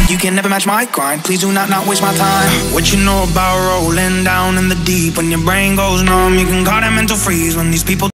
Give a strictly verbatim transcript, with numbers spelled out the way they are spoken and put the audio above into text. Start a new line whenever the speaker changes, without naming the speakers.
You can never match my grind, please do not not waste my time. What you know about rolling down in the deep? When your brain goes numb, you can call that mental freeze. When these people